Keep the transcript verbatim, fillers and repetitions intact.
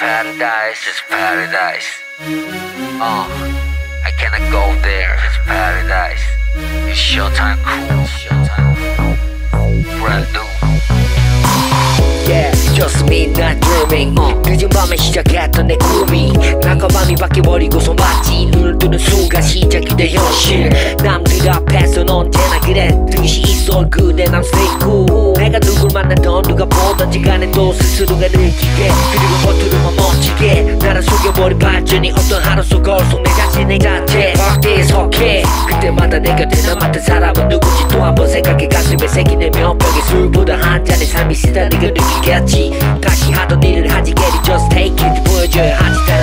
paradise, it's paradise. Uh, I cannot go there, it's paradise. It's Showtime cool, Showtime brand new. Yeah, just me not dreaming. uh. 늦은 밤에 시작했던 내 꿈이 낮과 밤이 바뀌어버리고서 마치 눈을 뜨는 순간 시작이 돼 현실. 남들 앞에선 언제나 그랬듯이 있어 그대 I'm stay cool. 내가 누굴 만나던 누가 보던지 간에 또 스스로가 느끼게 그리고 겉으로만 멋지게 나를 속여버린 발전이 어떤 하루 속 얼속 내 자신 내 자체 밖에 속해. 그때마다 내 곁에 남았던 사람은 누군지 또 한 번 생각해 가슴에 새긴 내 면벽에 술보다 한 잔의 삶이 시다는 걸 느끼겠지. 다시 하던 일을 하지 get it just take it 보여줘야 하지.